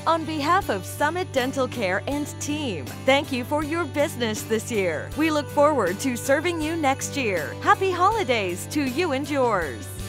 On behalf of Summit Dental Care and team, thank you for your business this year. We look forward to serving you next year. Happy holidays to you and yours.